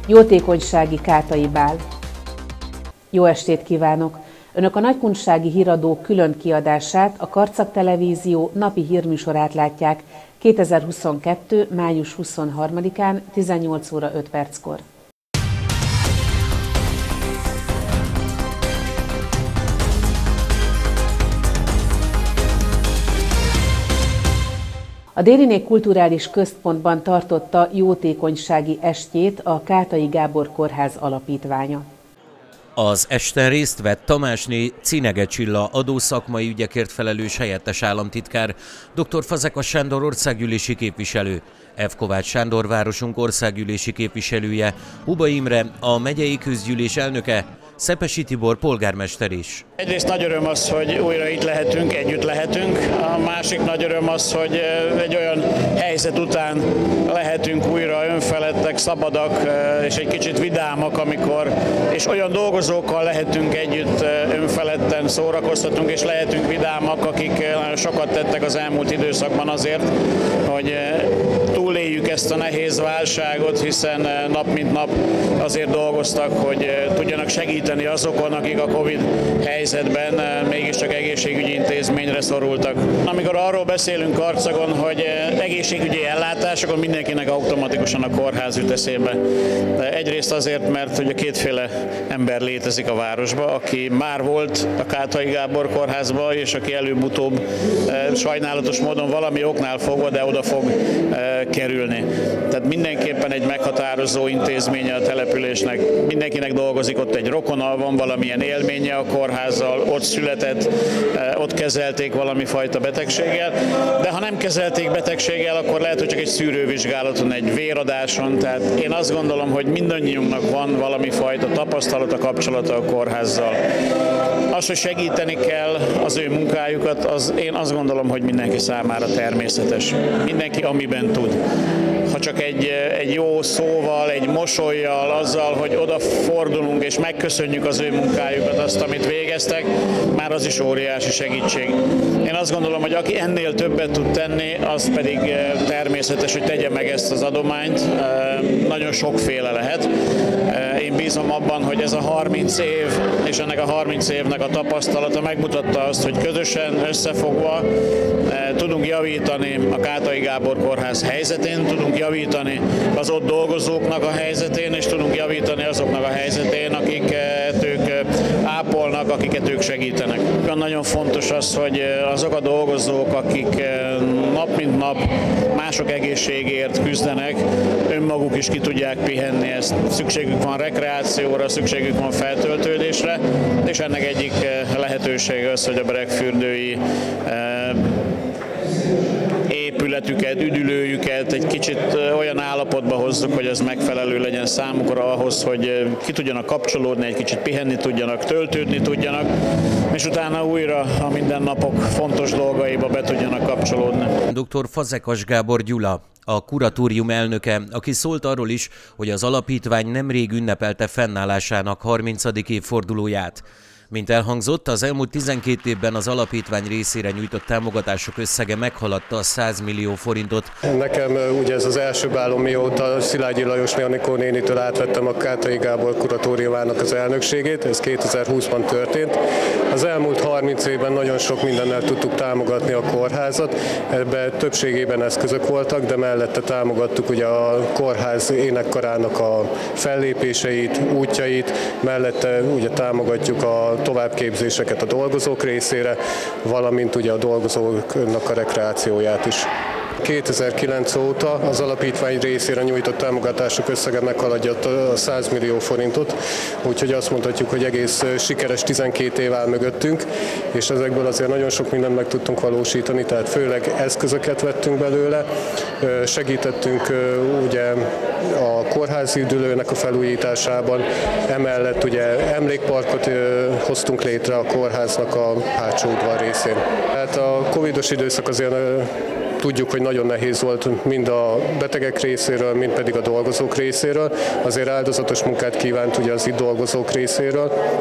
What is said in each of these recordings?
Jótékonysági kátai bál. Jó estét kívánok! Önök a Nagykunsági Híradó külön kiadását, a Karcag Televízió napi hírműsorát látják 2022. május 23-án 18 óra 5 perckor. A Dériné Kulturális Központban tartotta jótékonysági estjét a Kátai Gábor Kórház alapítványa. Az esten részt vett Tamásné Cinege Csilla adószakmai ügyekért felelős helyettes államtitkár, dr. Fazekas Sándor országgyűlési képviselő, F. Kovács Sándor városunk országgyűlési képviselője, Huba Imre, a megyei közgyűlés elnöke, Szepesi Tibor polgármester is. Egyrészt nagy öröm az, hogy újra itt lehetünk, együtt lehetünk. A másik nagy öröm az, hogy egy olyan helyzet után lehetünk újra önfeledtek, szabadak és egy kicsit vidámak, és olyan dolgozókkal lehetünk együtt önfeledten szórakoztatunk, és lehetünk vidámak, akik sokat tettek az elmúlt időszakban azért, hogy túléljük ezt a nehéz válságot, hiszen nap mint nap azért dolgoztak, hogy tudjanak segíteni azokon, akik a Covid helyzetben mégiscsak egészségügyi intézményre szorultak. Amikor arról beszélünk Karcagon, hogy egészségügyi ellátás, akkor mindenkinek automatikusan a kórház jut eszébe. Egyrészt azért, mert ugye kétféle ember létezik a városban, aki már volt a Kátai Gábor Kórházban, és aki előbb-utóbb sajnálatos módon valami oknál fogva, de oda fog kerülni. Tehát mindenképpen egy meghatározó intézménye a településnek. Mindenkinek dolgozik ott egy rokona, van valamilyen élménye a kórházzal, ott született, ott kezelték valami fajta betegséggel, de ha nem kezelték betegséggel, akkor lehet, hogy csak egy szűrővizsgálaton, egy véradáson. Tehát én azt gondolom, hogy mindannyiunknak van valami fajta tapasztalata, kapcsolata a kórházzal. Az, hogy segíteni kell az ő munkájukat, én azt gondolom, hogy mindenki számára természetes. Mindenki amiben tud. Ha csak egy jó szóval, egy mosollyal, azzal, hogy odafordulunk és megköszönjük az ő munkájukat, azt, amit végeztek, már az is óriási segítség. Én azt gondolom, hogy aki ennél többet tud tenni, az pedig természetes, hogy tegye meg ezt az adományt. Nagyon sokféle lehet. Én bízom abban, hogy ez a 30 év, és ennek a 30 évnek a tapasztalata megmutatta azt, hogy közösen, összefogva tudunk javítani a Kátai Gábor Kórház helyzetén, tudunk javítani az ott dolgozóknak a helyzetén, és tudunk javítani azoknak a helyzetén, akiket ők ápolnak, akiket ők segítenek. Nagyon fontos az, hogy azok a dolgozók, akik nap mint nap mások egészségért küzdenek, önmaguk is ki tudják pihenni ezt. Szükségük van rekreációra, szükségük van feltöltődésre, és ennek egyik lehetősége az, hogy a beregfürdői épületüket, üdülőjüket egy kicsit olyan állapotba hozzuk, hogy ez megfelelő legyen számukra ahhoz, hogy ki tudjanak kapcsolódni, egy kicsit pihenni tudjanak, töltődni tudjanak, és utána újra a mindennapok fontos dolgaiba be tudjanak kapcsolódni. Dr. Fazekas Gábor Gyula, a kuratórium elnöke, aki szólt arról is, hogy az alapítvány nemrég ünnepelte fennállásának 30. évfordulóját. Mint elhangzott, az elmúlt 12 évben az alapítvány részére nyújtott támogatások összege meghaladta a 100 millió forintot. Nekem ugye ez az első bálom, mióta Szilágyi Lajosné Anikó nénitől átvettem a Kátai Gábor kuratóriumának az elnökségét, ez 2020-ban történt. Az elmúlt 30 évben nagyon sok mindennel tudtuk támogatni a kórházat, ebben többségében eszközök voltak, de mellette támogattuk ugye a kórház énekkarának a fellépéseit, útjait, mellette ugye támogatjuk a továbbképzéseket a dolgozók részére, valamint ugye a dolgozóknak a rekreációját is. 2009 óta az alapítvány részére nyújtott támogatások összege meghaladja a 100 millió forintot, úgyhogy azt mondhatjuk, hogy egész sikeres 12 év áll mögöttünk, és ezekből azért nagyon sok mindent meg tudtunk valósítani, tehát főleg eszközöket vettünk belőle, segítettünk ugye a kórházi üdülőnek a felújításában, emellett ugye emlékparkot hoztunk létre a kórháznak a hátsó udvar részén. Tehát a covidos időszak azért tudjuk, hogy nagyon nehéz volt mind a betegek részéről, mind pedig a dolgozók részéről. Azért áldozatos munkát kívánt ugye az itt dolgozók részéről.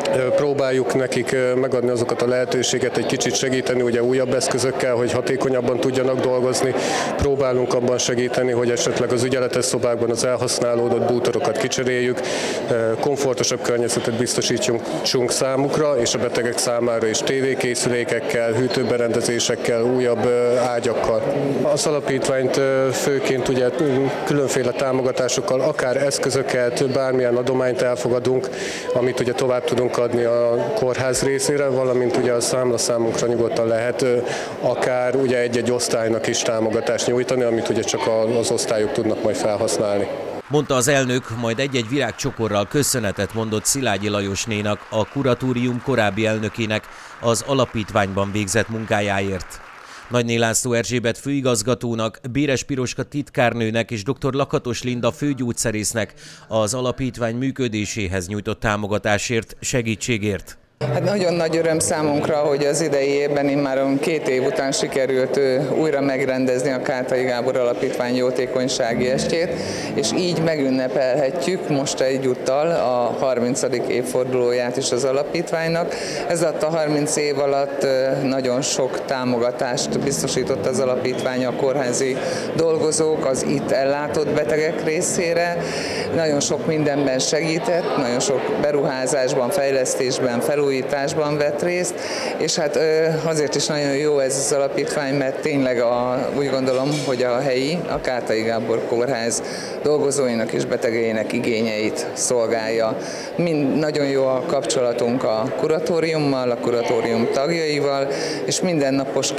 Próbáljuk nekik megadni azokat a lehetőséget, egy kicsit segíteni ugye újabb eszközökkel, hogy hatékonyabban tudjanak dolgozni. Próbálunk abban segíteni, hogy esetleg az ügyeletes szobákban az elhasználódott bútorokat kicseréljük, komfortosabb környezetet biztosítsunk számukra és a betegek számára is tévékészülékekkel, hűtőberendezésekkel, újabb ágyakkal. Az alapítványt főként ugye különféle támogatásokkal, akár eszközöket, bármilyen adományt elfogadunk, amit ugye tovább tudunk adni a kórház részére, valamint ugye a számlaszámunkra nyugodtan lehet akár ugye egy-egy osztálynak is támogatást nyújtani, amit ugye csak az osztályok tudnak majd felhasználni. Mondta az elnök, majd egy-egy virágcsokorral köszönetet mondott Szilágyi Lajosnénak, a kuratórium korábbi elnökének az alapítványban végzett munkájáért. Nagyné László Erzsébet főigazgatónak, Béres Piroska titkárnőnek és dr. Lakatos Linda főgyógyszerésznek az alapítvány működéséhez nyújtott támogatásért, segítségért. Hát nagyon nagy öröm számunkra, hogy az idei évben immáron 2 év után sikerült újra megrendezni a Kátai Gábor Alapítvány jótékonysági estjét, és így megünnepelhetjük most egyúttal a 30. évfordulóját is az alapítványnak. Ez alatt a 30 év alatt nagyon sok támogatást biztosított az alapítvány a kórházi dolgozók, az itt ellátott betegek részére. Nagyon sok mindenben segített, nagyon sok beruházásban, fejlesztésben, felújításban vett részt, és hát azért is nagyon jó ez az alapítvány, mert tényleg úgy gondolom, hogy a helyi, a Kátai Gábor Kórház dolgozóinak és betegeinek igényeit szolgálja. Nagyon jó a kapcsolatunk a kuratóriummal, a kuratórium tagjaival, és mindennapos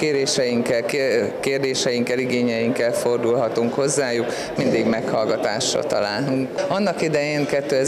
kérdéseinkkel, igényeinkkel fordulhatunk hozzájuk, mindig meghallgatásra találunk. Annak idején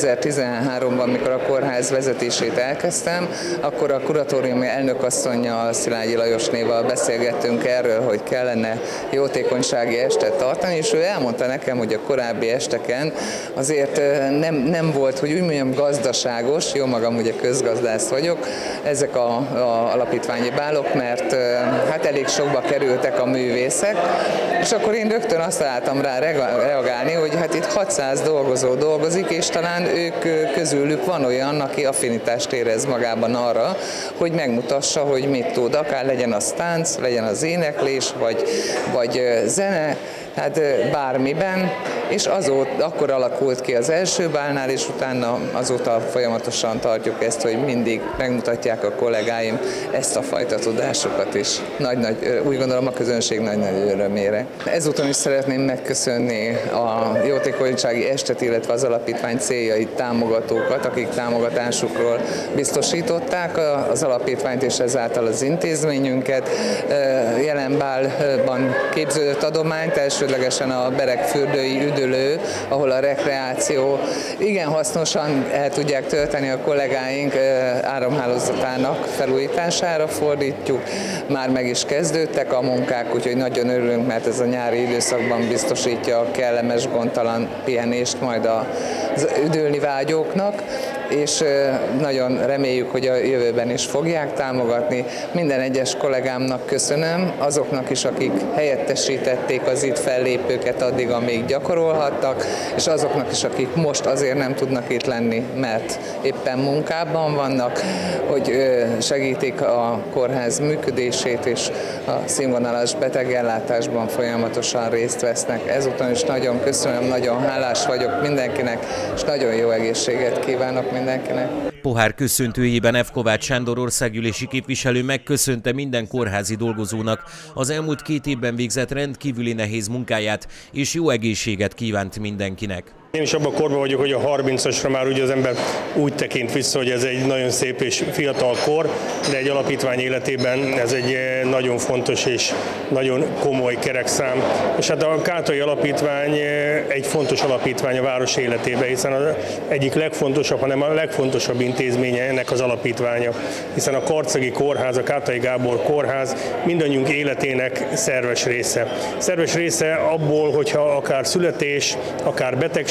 2013-ban, mikor a kórház vezetését elkezdtem, akkor a kuratóriumi elnökasszonnyal, Szilágyi Lajosnéval beszélgettünk erről, hogy kellene jótékonysági estet tartani, és ő elmondta nekem, hogy a korábbi esteken azért nem volt, hogy úgy mondjam, gazdaságos, jó magam ugye közgazdász vagyok, ezek az alapítványi bálok, mert hát elég sokba kerültek a művészek, és akkor én rögtön azt találtam rá reagálni, hogy hát itt 600 dolgozó dolgozik, és talán ők közülük van olyan, aki affinitást érez magában arra, hogy megmutassa, hogy mit tud, akár legyen az tánc, legyen az éneklés, vagy zene, hát bármiben, és akkor alakult ki az első bálnál, és utána azóta folyamatosan tartjuk ezt, hogy mindig megmutatják a kollégáim ezt a fajta tudásokat is. Úgy gondolom a közönség nagy-nagy örömére. Ezúton is szeretném megköszönni a jótékonysági estet, illetve az alapítvány céljait támogatókat, akik támogatásukról biztosították az alapítványt és ezáltal az intézményünket. Jelen bálban képződött adományt, elsődlegesen a Beregfürdői üdülő, ahol a rekreáció igen hasznosan el tudják tölteni a kollégáink, áramhálózatának felújítására fordítjuk. Már meg is kezdődtek a munkák, úgyhogy nagyon örülünk, mert ez a nyári időszakban biztosítja a kellemes, gondtalan pihenést majd az üdülni vágyóknak, és nagyon reméljük, hogy a jövőben is fogják támogatni. Minden egyes kollégámnak köszönöm, azoknak is, akik helyettesítették az itt fellépőket addig, amíg gyakorolhattak, és azoknak is, akik most azért nem tudnak itt lenni, mert éppen munkában vannak, hogy segítik a kórház működését, és a színvonalas betegellátásban folyamatosan részt vesznek. Ezúton is nagyon köszönöm, nagyon hálás vagyok mindenkinek, és nagyon jó egészséget kívánok mindenkinek. Pohár köszöntőjében F. Kovács Sándor országgyűlési képviselő megköszönte minden kórházi dolgozónak az elmúlt 2 évben végzett rendkívüli nehéz munkáját, és jó egészséget kívánt mindenkinek. Én is abban a korban vagyok, hogy a 30-asra már ugye az ember úgy tekint vissza, hogy ez egy nagyon szép és fiatal kor, de egy alapítvány életében ez egy nagyon fontos és nagyon komoly kerekszám. És hát a Kátai Alapítvány egy fontos alapítvány a város életében, hiszen az egyik legfontosabb, hanem a legfontosabb intézménye ennek az alapítványa. Hiszen a Karcagi Kórház, a Kátai Gábor Kórház mindannyiunk életének szerves része. Szerves része abból, hogyha akár születés, akár betegség,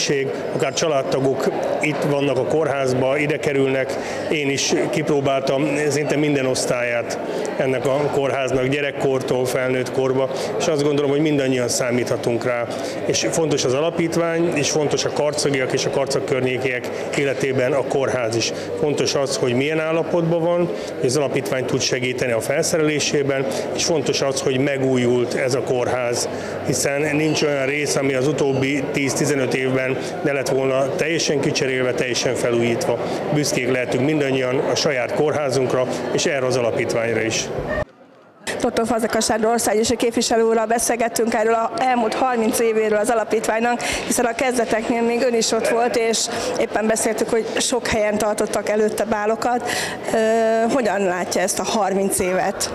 közönség, akár családtagok itt vannak a kórházban, ide kerülnek. Én is kipróbáltam szinte minden osztályát ennek a kórháznak, gyerekkortól felnőtt korba, és azt gondolom, hogy mindannyian számíthatunk rá. És fontos az alapítvány, és fontos a karcagiak és a karcag környékiek életében a kórház is. Fontos az, hogy milyen állapotban van, hogy az alapítvány tud segíteni a felszerelésében, és fontos az, hogy megújult ez a kórház, hiszen nincs olyan rész, ami az utóbbi 10-15 évben ne lett volna teljesen kicserélve, teljesen felújítva. Büszkék lehetünk mindannyian a saját kórházunkra, és erre az alapítványra is. Dr. Fazekas Sándor országgyűlési képviselő úrral beszélgettünk erről az elmúlt 30 évéről az alapítványnak, hiszen a kezdeteknél még ön is ott volt, és éppen beszéltük, hogy sok helyen tartottak előtte bálokat. Hogyan látja ezt a 30 évet?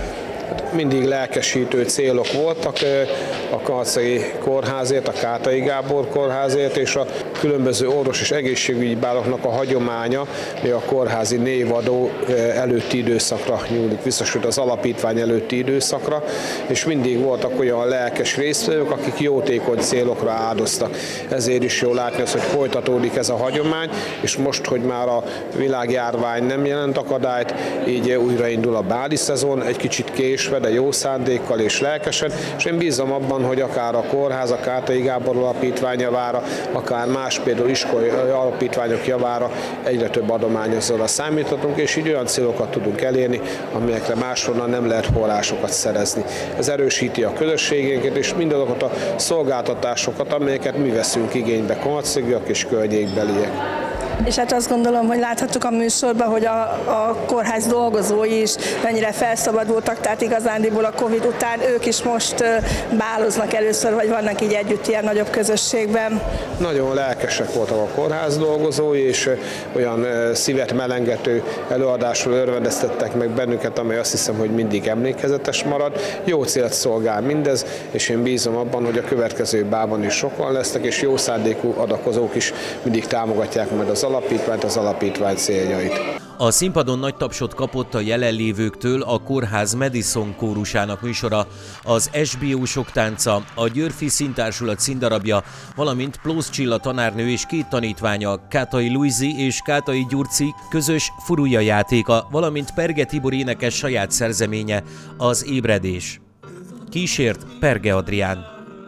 Mindig lelkesítő célok voltak a Karcagi Kórházért, a Kátai Gábor Kórházért, és a különböző orvos és egészségügyi báloknak a hagyománya, ami a kórházi névadó előtti időszakra nyúlik vissza, sőt az alapítvány előtti időszakra, és mindig voltak olyan lelkes résztvevők, akik jótékony célokra áldoztak. Ezért is jó látni azt, hogy folytatódik ez a hagyomány, és most, hogy már a világjárvány nem jelent akadályt, így újraindul a báli szezon, egy kicsit késve, de jó szándékkal és lelkesen, és én bízom abban, hogy akár a kórház, a Kátai Gábor alapítvány javára, akár más például iskolai alapítványok javára egyre több adományozóra számíthatunk, és így olyan célokat tudunk elérni, amelyekre máshonnan nem lehet forrásokat szerezni. Ez erősíti a közösségünket, és mindazokat a szolgáltatásokat, amelyeket mi veszünk igénybe, karcagiak és környékbeliek. És hát azt gondolom, hogy láthattuk a műsorban, hogy a kórház dolgozói is mennyire felszabadultak, tehát igazándiból a Covid után ők is most báloznak először, vagy vannak így együtt ilyen nagyobb közösségben. Nagyon lelkesek voltak a kórház dolgozói, és olyan szívet melengető előadásról örvendeztettek meg bennünket, amely azt hiszem, hogy mindig emlékezetes marad. Jó célt szolgál mindez, és én bízom abban, hogy a következő bálban is sokan lesznek, és jó szándékú adakozók is mindig támogatják majd az alapítvány céljait. A színpadon nagy tapsot kapott a jelenlévőktől a kórház Madison kórusának műsora, az SBO-sok tánca, a Györfi Színtársulat színdarabja, valamint Plósz Csilla tanárnő és két tanítványa, Kátai Luizi és Kátai Gyurci közös furúja játéka, valamint Perge Tibor énekes saját szerzeménye, az Ébredés. Kísért Perge Adrián.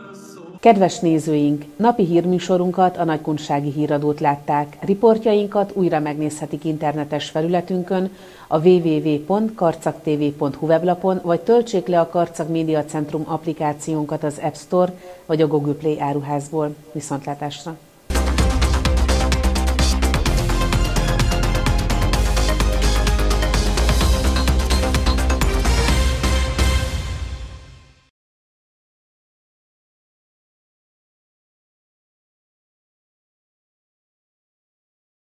Kedves nézőink, napi hírműsorunkat, a Nagykunsági Híradót látták. Riportjainkat újra megnézhetik internetes felületünkön, a www.karcagtv.hu weblapon, vagy töltsék le a Karcag Média Centrum applikációnkat az App Store vagy a Google Play áruházból. Viszontlátásra!